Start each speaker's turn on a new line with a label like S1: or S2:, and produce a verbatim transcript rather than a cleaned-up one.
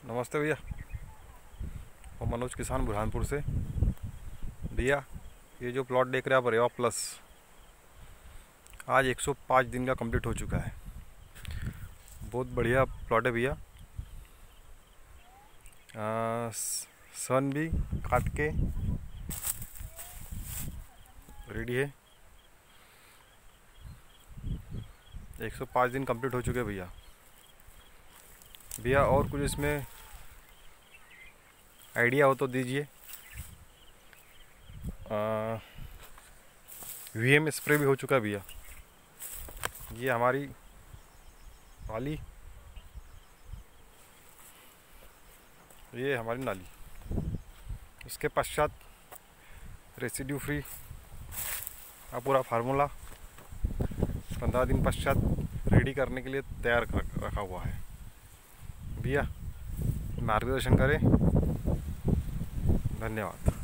S1: नमस्ते भैया, और मनोज किसान बुरहानपुर से। भैया ये जो प्लॉट देख रहे हैं आप, रेवा प्लस, आज एक सौ पाँच दिन का कंप्लीट हो चुका है। बहुत बढ़िया प्लॉट है भैया। सन भी काट के रेडी है। एक सौ पाँच दिन कंप्लीट हो चुके हैं भैया। भैया और कुछ इसमें आइडिया हो तो दीजिए। वी एम स्प्रे भी हो चुका है भैया। ये हमारी नाली, ये हमारी नाली। इसके पश्चात रेसिड्यू फ्री का पूरा फार्मूला पंद्रह दिन पश्चात रेडी करने के लिए तैयार रखा हुआ है। भैया मार्गदर्शन करें। धन्यवाद।